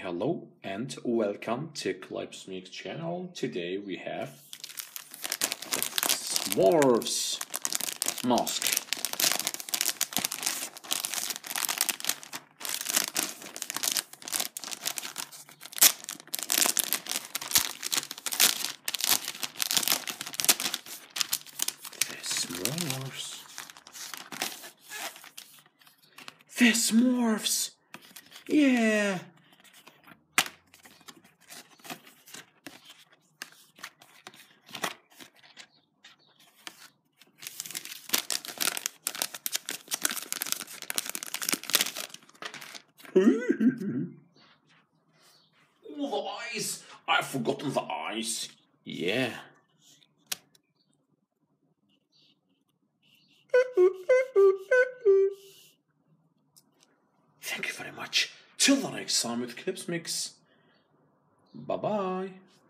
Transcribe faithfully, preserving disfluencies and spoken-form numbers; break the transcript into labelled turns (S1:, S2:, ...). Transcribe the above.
S1: hello and welcome to Clipsmixxx channel. Today we have Smurfs Mask. The Smurfs. The Smurfs. Yeah. Oh, the eyes! I've forgotten the eyes. Yeah. Thank you very much. Till the next time with Clipsmixxx. Bye bye.